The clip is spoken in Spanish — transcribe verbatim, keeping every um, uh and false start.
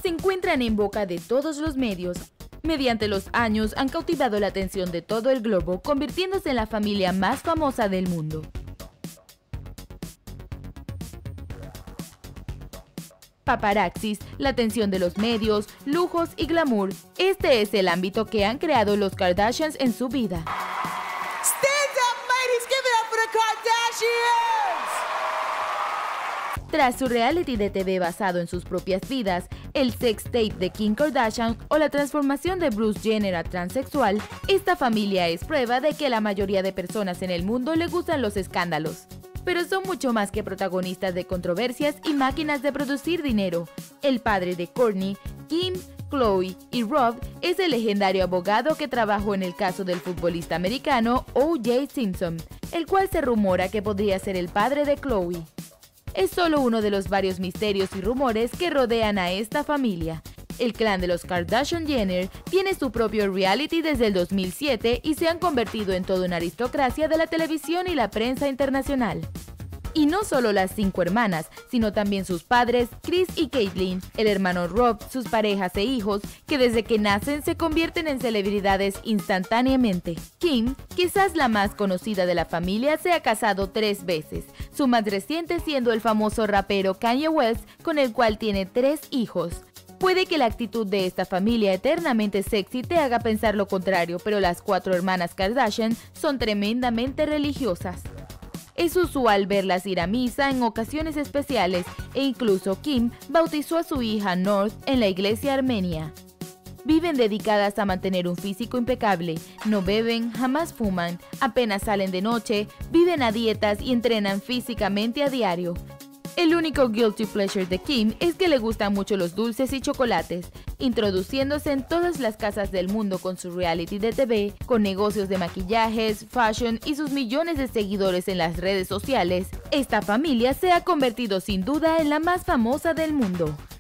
se encuentran en boca de todos los medios. Mediante los años han cautivado la atención de todo el globo, convirtiéndose en la familia más famosa del mundo. Paparazzis, la atención de los medios, lujos y glamour. Este es el ámbito que han creado los Kardashians en su vida. Stand up, ladies, give it up for the Kardashians. Tras su reality de T V basado en sus propias vidas, el sex tape de Kim Kardashian o la transformación de Bruce Jenner a transexual, esta familia es prueba de que a la mayoría de personas en el mundo le gustan los escándalos. Pero son mucho más que protagonistas de controversias y máquinas de producir dinero. El padre de Kourtney, Kim, Khloe y Rob es el legendario abogado que trabajó en el caso del futbolista americano O J Simpson, el cual se rumora que podría ser el padre de Khloe. Es solo uno de los varios misterios y rumores que rodean a esta familia. El clan de los Kardashian-Jenner tiene su propio reality desde el dos mil siete y se han convertido en toda una aristocracia de la televisión y la prensa internacional. Y no solo las cinco hermanas, sino también sus padres, Kris y Caitlyn, el hermano Rob, sus parejas e hijos, que desde que nacen se convierten en celebridades instantáneamente. Kim, quizás la más conocida de la familia, se ha casado tres veces, su más reciente siendo el famoso rapero Kanye West, con el cual tiene tres hijos. Puede que la actitud de esta familia eternamente sexy te haga pensar lo contrario, pero las cuatro hermanas Kardashian son tremendamente religiosas. Es usual verlas ir a misa en ocasiones especiales e incluso Kim bautizó a su hija North en la iglesia armenia. Viven dedicadas a mantener un físico impecable, no beben, jamás fuman, apenas salen de noche, viven a dietas y entrenan físicamente a diario. El único guilty pleasure de Kim es que le gustan mucho los dulces y chocolates, introduciéndose en todas las casas del mundo con su reality de T V, con negocios de maquillajes, fashion y sus millones de seguidores en las redes sociales. Esta familia se ha convertido sin duda en la más famosa del mundo.